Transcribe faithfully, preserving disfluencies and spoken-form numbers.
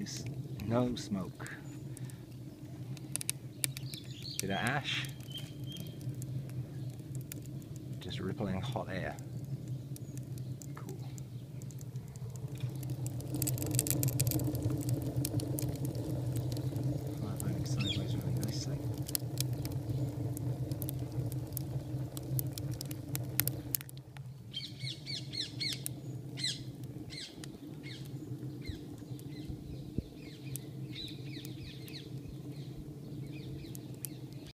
notice no smoke. Bit of ash, just rippling hot air.